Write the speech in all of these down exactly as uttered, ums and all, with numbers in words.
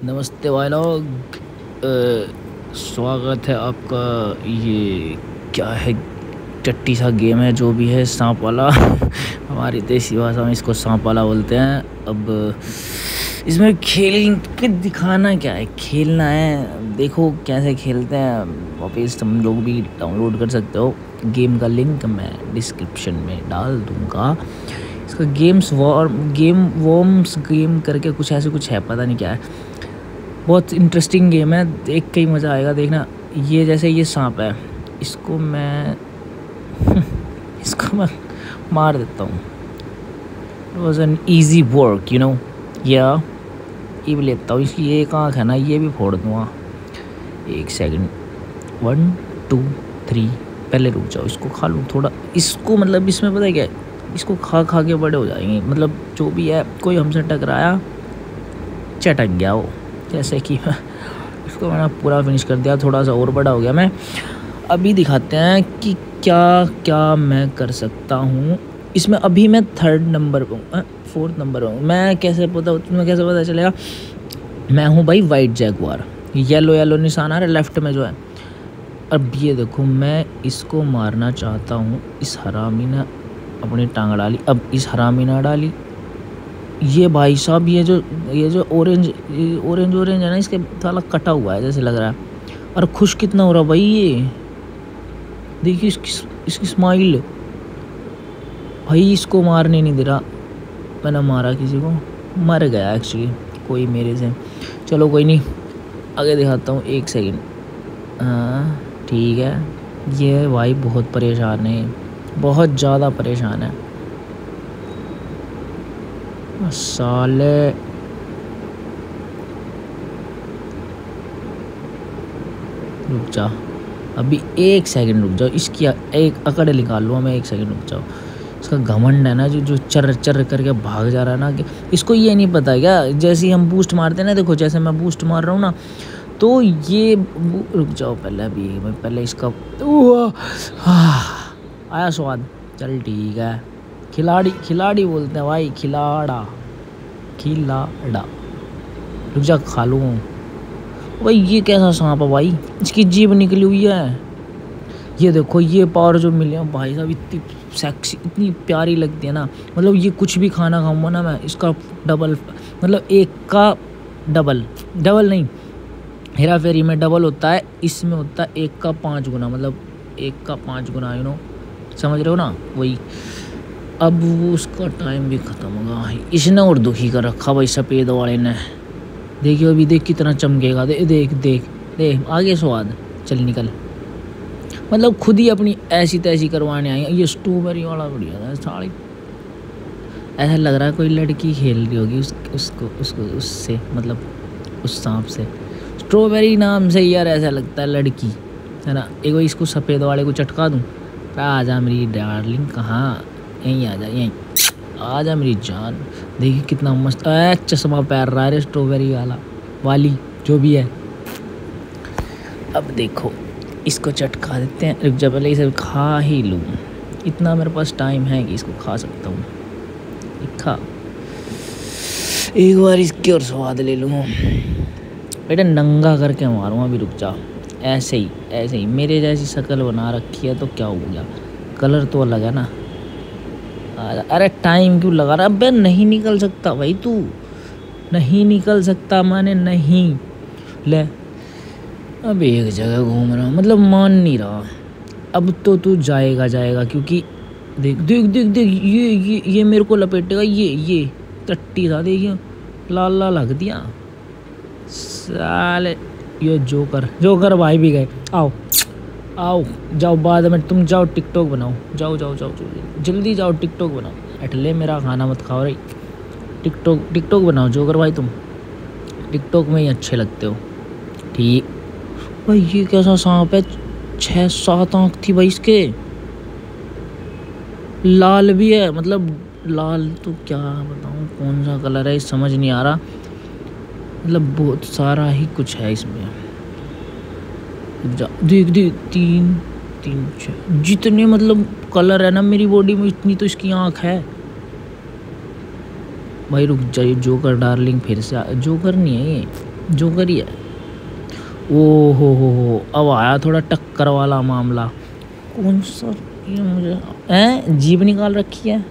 नमस्ते भाई लोग। अ, स्वागत है आपका। ये क्या है, टट्टी सा गेम है जो भी है, सांप वाला। हमारी देसी भाषा में इसको सांप वाला बोलते हैं। अब इसमें खेल के दिखाना क्या है, खेलना है। देखो कैसे खेलते हैं, वापस तुम लोग भी डाउनलोड कर सकते हो। गेम का लिंक मैं डिस्क्रिप्शन में डाल दूँगा। इसका games war game worms game करके कुछ ऐसे कुछ है, पता नहीं क्या है। बहुत इंटरेस्टिंग गेम है, देख के ही मज़ा आएगा। देखना, ये जैसे ये सांप है, इसको मैं इसको मैं मार देता हूँ। It was an easy work you know. या ये भी लेता हूँ, इसकी एक आँख है ना, ये भी फोड़ दूँगा। एक सेकंड, वन टू थ्री। पहले रुक जाओ, इसको खा लूँ थोड़ा। इसको मतलब इसमें पता है क्या है, इसको खा खा के बड़े हो जाएंगे। मतलब जो भी है, कोई हमसे टकराया, चटक गया वो। जैसे कि इसको मैंने पूरा फिनिश कर दिया, थोड़ा सा और बड़ा हो गया मैं। अभी दिखाते हैं कि क्या क्या मैं कर सकता हूँ इसमें। अभी मैं थर्ड नंबर पे हूँ, फोर्थ नंबर पे हूँ मैं। कैसे पता तुम्हें कैसे पता चलेगा? मैं हूँ भाई वाइट जैगुआर, येलो येलो निशान आ रहा है लेफ्ट में जो है। अब ये देखो, मैं इसको मारना चाहता हूँ। इस हरामी ने अपनी टांग डाली, अब इस हरामी ने डाली। ये भाई साहब, ये जो ये जो ऑरेंज ऑरेंज ऑरेंज है ना, इसके साला कटा हुआ है जैसे लग रहा है। और खुश कितना हो रहा भाई, ये देखिए इसकी इसकी स्माइल। भाई इसको मारने नहीं दे रहा। मैंने मारा किसी को, मर गया एक्चुअली कोई मेरे से। चलो कोई नहीं, आगे दिखाता हूँ। एक सेकंड। हाँ ठीक है। ये भाई बहुत परेशान है, बहुत ज़्यादा परेशान है साले। रुक जा, अभी एक सेकंड रुक जाओ। इसकी एक अकड़ निकाल लूँ मैं, एक सेकंड रुक जाओ। इसका घमंड है ना, जो जो चर चर करके भाग जा रहा है ना, कि इसको ये नहीं पता क्या, जैसे ही हम बूस्ट मारते हैं ना, देखो जैसे मैं बूस्ट मार रहा हूँ ना, तो ये रुक जाओ पहले, अभी मैं पहले इसका आया स्वाद। चल ठीक है, खिलाड़ी खिलाड़ी बोलते हैं भाई, खिलाड़ा खिलाड़ा। रुक जा, खा लूँ भाई। ये कैसा सांप है भाई, इसकी जीभ निकली हुई है। ये देखो, ये पावर जो मिले हैं भाई साहब, इतनी सेक्सी, इतनी प्यारी लगती है ना। मतलब ये कुछ भी खाना खाऊंगा ना मैं, इसका डबल, मतलब एक का डबल डबल नहीं, हेरा फेरी में डबल होता है, इसमें होता है एक का पाँच गुना। मतलब एक का पाँच गुना, यू नो, समझ रहे हो ना, वही। अब वो उसका टाइम भी ख़त्म होगा। इसने और दुखी कर रखा भाई सफ़ेद वाले ने। देखियो अभी, देख कितना चमकेगा। दे, देख देख देख आगे स्वाद। चल निकल, मतलब खुद ही अपनी ऐसी तैसी करवाने आई। ये स्ट्रॉबेरी वाला बढ़िया था साड़ी। ऐसा लग रहा है कोई लड़की खेल रही होगी उस, उसको उसको उससे, मतलब उस सांप से। स्ट्रॉबेरी नाम से यार ऐसा लगता है लड़की, है ना। एक बार इसको सफ़ेद वाले को चटका दूँ। आजा मेरी डार्लिंग, कहाँ, यहीं आ जा, यहीं आ जा मेरी जान। देखिए कितना मस्त चश्मा पहन रहा है स्ट्रॉबेरी वाला वाली जो भी है। अब देखो इसको चटका देते हैं। रुक जा, पहले इसे खा ही लूँ, इतना मेरे पास टाइम है कि इसको खा सकता हूँ। खा, एक बार इसकी और स्वाद ले लूँ। बेटा नंगा करके मारूँ अभी, रुक जा। ऐसे ही ऐसे ही मेरे जैसी शक्ल बना रखी है तो क्या हो गया, कलर तो अलग है ना। अरे टाइम क्यों लगा रहा? अबे नहीं निकल सकता भाई, तू नहीं निकल सकता, माने नहीं। ले, अब एक जगह घूम रहा हूँ, मतलब मान नहीं रहा। अब तो तू जाएगा जाएगा, क्योंकि देख देख देख देख ये ये ये मेरे को लपेटेगा। ये ये टट्टी था, देखिए लाल लाल लग दिया साले। ये जोकर जोकर भाई भी गए। आओ आओ जाओ, बाद में तुम जाओ टिकटॉक बनाओ। जाओ जाओ जाओ जाओ जल्दी जाओ, टिकटॉक बनाओ। अटले मेरा खाना मत खाओ रही, टिकटॉक टिकटॉक बनाओ जोकर भाई। तुम टिकटॉक में ही अच्छे लगते हो। ठीक भाई, ये कैसा सांप है? छः सात आँख थी भाई इसके, लाल भी है। मतलब लाल तो क्या बताऊँ कौन सा कलर है, समझ नहीं आ रहा। मतलब बहुत सारा ही कुछ है इसमें। देख देख, तीन तीन छः, जितने मतलब कलर है ना मेरी बॉडी में, इतनी तो इसकी आँख है। भाई रुक जाइए, जोकर डार्लिंग फिर से। जोकर नहीं है ये, जो करी है। ओ हो हो हो अब आया थोड़ा टक्कर वाला मामला। कौन सा ये मुझे हैं जीभ निकाल रखी है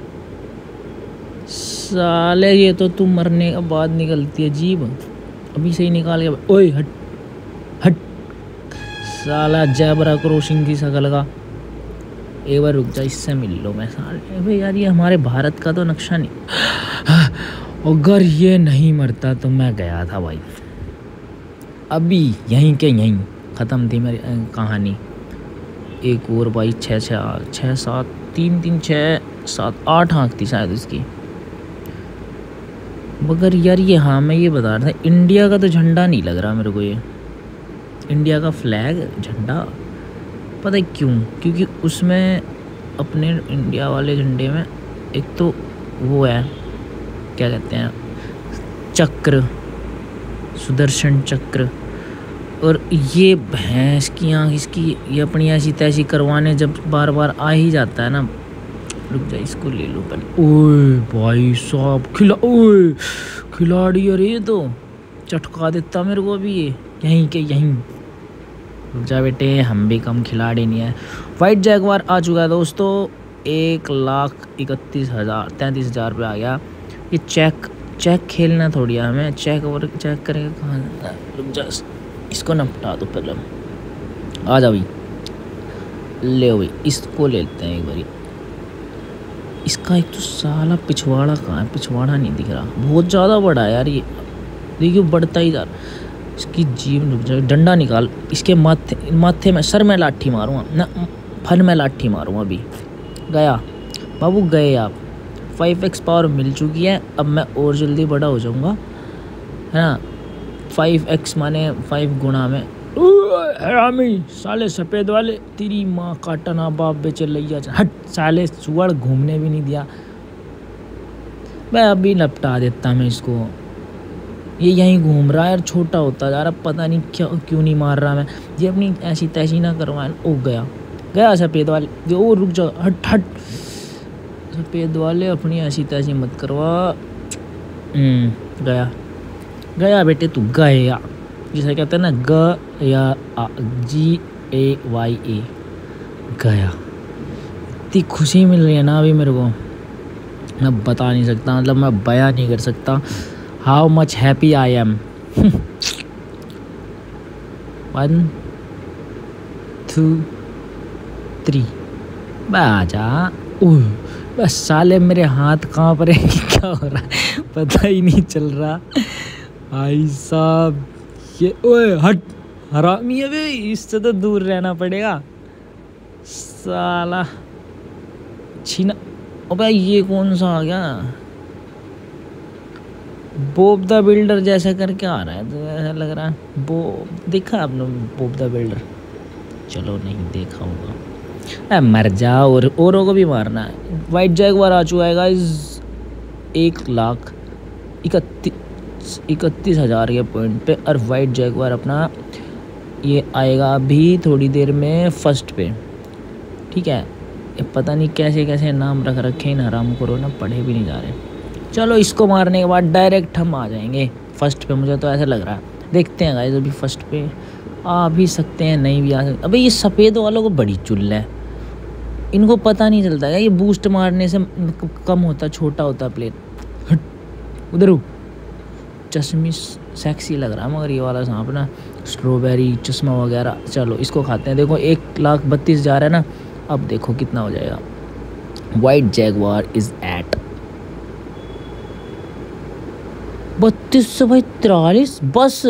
साले, ये तो तू मरने के बाद निकलती है जीभ, अभी से ही निकाल के। ओए हट हट साला जैबरा क्रॉसिंग की शकल का। एक बार रुक जा, इससे मिल लो मैं साले। अबे यार ये हमारे भारत का तो नक्शा नहीं। अगर ये नहीं मरता तो मैं गया था भाई, अभी यहीं के यहीं ख़त्म थी मेरी कहानी। एक और भाई, छः छः छः सात तीन तीन छः सात आठ आँख थी शायद उसकी। मगर यार ये, हाँ मैं ये बता रहा था, इंडिया का तो झंडा नहीं लग रहा मेरे को ये, इंडिया का फ्लैग झंडा। पता है क्यों? क्योंकि उसमें अपने इंडिया वाले झंडे में एक तो वो है, क्या कहते हैं, चक्र, सुदर्शन चक्र। और ये भैंस की आँख इसकी, ये अपनी ऐसी तैसी करवाने जब बार बार आ ही जाता है ना। रुक जा, इसको ले लो पहले। ओए भाई साहब, खिला ओए खिलाड़ी, अरे ये तो चटका देता मेरे को अभी ये, यहीं के यहीं। रुक जा बेटे, हम भी कम खिलाड़ी नहीं है। वाइट जैगवार आ चुका है दोस्तों, एक लाख इकतीस हज़ार तैंतीस हज़ार रुपये आ गया। ये चेक चेक खेलना थोड़ी है हमें, चेक और चेक करेंगे कहाँ। रुक जा, इसको नपटा दो पहले, आ जा भाई, ले भाई इसको ले लेते हैं एक बारी। इसका एक तो साला पिछवाड़ा कहाँ है, पिछवाड़ा नहीं दिख रहा, बहुत ज़्यादा बड़ा है यार ये, देखिए बढ़ता ही जा रहा। इसकी जीभ, रुक जाए, डंडा निकाल, इसके माथे माथे में, सर में लाठी मारूंगा ना, फन में लाठी मारूंगा अभी। गया बाबू, गए आप। फाइव एक्स पावर मिल चुकी है, अब मैं और जल्दी बड़ा हो जाऊंगा, है ना। फाइव एक्स माने फाइव गुना में। हरामी साले सफ़ेद वाले, तेरी माँ का टना बाप बेचे लैया, हट साले सुअर, घूमने भी नहीं दिया। मैं अभी लपटा देता मैं इसको, ये यहीं घूम रहा है यार, छोटा होता जा रहा, पता नहीं क्या क्यों नहीं मार रहा मैं। ये अपनी ऐसी तैसी ना करवाए। ओ गया गया सफ़ेद वाले, ओ रुक जा, हट हट सफ़ेद वाले, अपनी ऐसी तैसी मत करवा। गया गया बेटे, तू गया, जिसे कहते हैं ना ग या आ, जी ए वाई ए, गया। इतनी खुशी मिल रही है ना अभी मेरे को, मैं बता नहीं सकता, मतलब मैं बयां नहीं कर सकता how much happy I am. One two three, बाजा। ओह बस साले, मेरे हाथ कांप रहे हैं, क्या हो रहा है पता ही नहीं चल रहा भाई साहब। ये ओए हट हरामी है बे, इससे तो दूर रहना पड़ेगा साला, छीना। अबे ये कौन सा आ गया, बॉब द बिल्डर जैसा करके आ रहा है, तो ऐसा लग रहा है वो, देखा आपने बॉब द बिल्डर? चलो नहीं देखा होगा, अरे मर जा, और औरों को भी मारना है। वाइट जैगवार आ चुका है गाइस, एक लाख इकतीस इकतीस हज़ार के पॉइंट पे, और वाइट जैगवार अपना ये आएगा अभी थोड़ी देर में फर्स्ट पे, ठीक है। ये पता नहीं कैसे कैसे नाम रख रखे इन हराम को, ना पढ़े भी नहीं जा रहे। चलो इसको मारने के बाद डायरेक्ट हम आ जाएंगे फर्स्ट पे, मुझे तो ऐसा लग रहा है। देखते हैं गाइस, अभी फर्स्ट पे आ भी सकते हैं, नहीं भी आ सकते। अबे ये सफ़ेद वालों को बड़ी चुल है, इनको पता नहीं चलता है ये बूस्ट मारने से कम होता, छोटा होता प्लेन। हट उधर हो, चश्मी सेक्सी लग रहा है मगर ये वाला सांप ना, स्ट्रॉबेरी चश्मा वगैरह। चलो इसको खाते हैं। देखो एक लाख बत्तीस हज़ार है ना, अब देखो कितना हो जाएगा। वाइट जैगवार इज एट बत्तीस सौ भाई तिरालीस बस,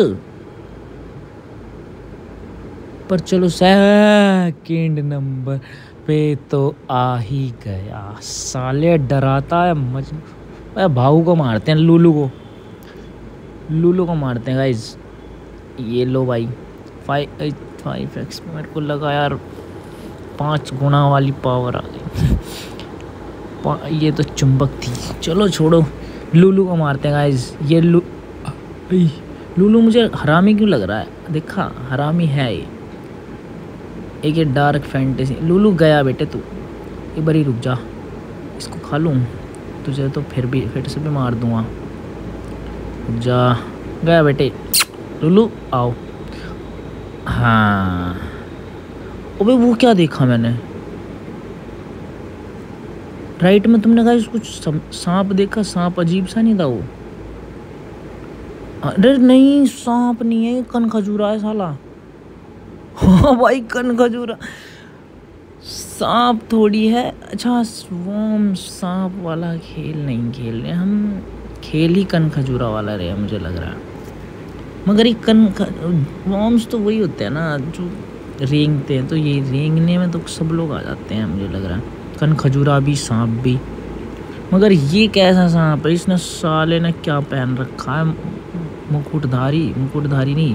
पर चलो सेकंड नंबर पे तो आ ही गया। साले डराता है मज, भाऊ को मारते हैं, लूलू को लूलू को मारते हैं गाइज। ये लो भाई, फाइव फाइव एक्स मेरे को लगा यार पाँच गुना वाली पावर आ गई। ये तो चुंबक थी, चलो छोड़ो, लूलू को मारते हैं गाइज। ये लू लूलू मुझे हरामी क्यों लग रहा है, देखा हरामी है ये, एक ये डार्क फैंटेसी। लूलू गया बेटे तू, एक बारी रुक जा, इसको खा लूँ तुझे तो फिर भी फिर से भी मार दूँगा। रुक जा, गया बेटे। लुलू आओ। हाँ अबे वो क्या देखा मैंने राइट में, तुमने कहा कुछ सांप देखा? सांप अजीब सा नहीं था वो? अरे नहीं सांप नहीं है, कन खजूरा है साला। हाँ भाई कन खजूरा, सांप थोड़ी है। अच्छा स्वॉर्म सांप वाला खेल नहीं खेल रहे हम, खेल ही कन खजूरा वाला रहे मुझे लग रहा है। मगर ये कन वॉर्म्स तो वही होते हैं ना जो रेंगते हैं, तो ये रेंगने में तो सब लोग आ जाते हैं मुझे लग रहा है। कन खजूरा भी, सांप भी। मगर ये कैसा सांप है? इसने साले ने क्या पहन रखा है? मुकुटधारी, मुकुटधारी नहीं,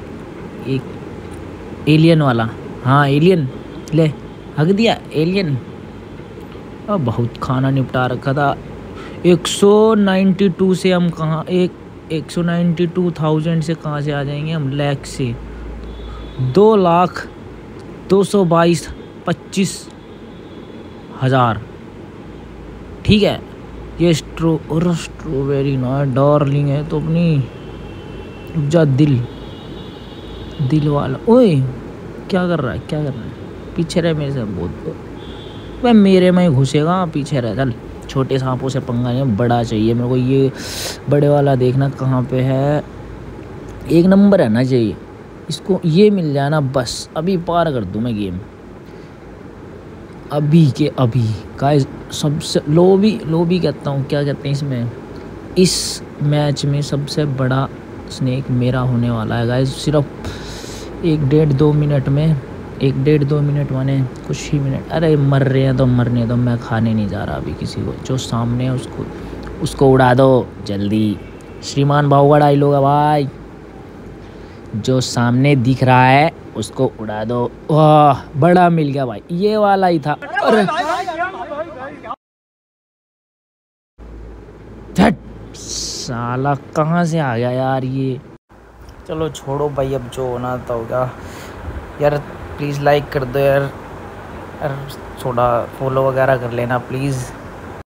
एक एलियन वाला। हाँ एलियन, ले हक दिया एलियन। अब बहुत खाना निपटा रखा था। एक सौ नाइन्टी टू से हम कहाँ, एक एक सौ नाइन्टी टू थाउजेंड से कहाँ से आ जाएंगे हम? लैख से। दो लाख दो सौ बाईस पच्चीस हज़ार। ठीक है ये स्ट्रो और स्ट्रॉबेरी ना डार्लिंग है तो अपनी जा दिल दिल वाला। ओए क्या कर रहा है, क्या कर रहा है? पीछे रहे मेरे से, बहुत वह मेरे में ही घुसेगा, पीछे रह। चल छोटे सांपों से पंगा नहीं, बड़ा चाहिए मेरे को। ये बड़े वाला देखना कहाँ पे है, एक नंबर है ना चाहिए इसको। ये मिल जाए ना बस, अभी पार कर दूँ मैं गेम, अभी के अभी। गाइस सबसे लो भी लो भी कहता हूँ, क्या कहते हैं इसमें, इस मैच में सबसे बड़ा स्नेक मेरा होने वाला है गाइस। सिर्फ एक डेढ़ दो मिनट में, एक डेढ़ दो मिनट माने कुछ ही मिनट। अरे मर रहे हैं तो मरने दो, मैं खाने नहीं जा रहा अभी किसी को। जो सामने है उसको उसको उड़ा दो जल्दी। श्रीमान भाऊ का डायलॉग है भाई, जो सामने दिख रहा है उसको उड़ा दो। वाह बड़ा मिल गया भाई, ये वाला ही था। अरे साला कहाँ से आ गया यार ये। चलो छोड़ो भाई, अब जो होना था होगा यार। प्लीज़ लाइक कर दो यार, यार थोड़ा फॉलो वगैरह कर लेना प्लीज़।